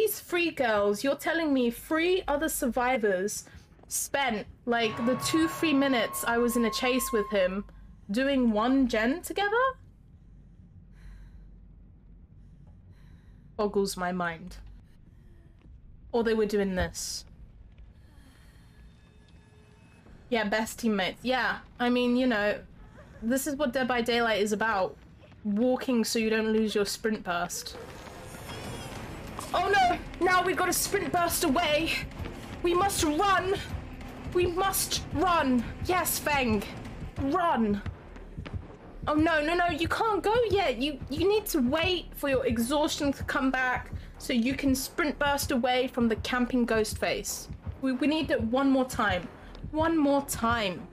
These 3 girls, you're telling me 3 other survivors spent like the 2-3 minutes I was in a chase with him doing 1 gen together? Boggles my mind. Or they were doing this. Yeah, best teammates. Yeah, I mean, you know, this is what Dead by Daylight is about. Walking so you don't lose your sprint burst. Oh no! Now we've got to sprint burst away! We must run! We must run! Yes, Feng! Run! Oh no, no, no, you can't go yet! You need to wait for your exhaustion to come back so you can sprint burst away from the camping ghost face. We need it one more time. One more time.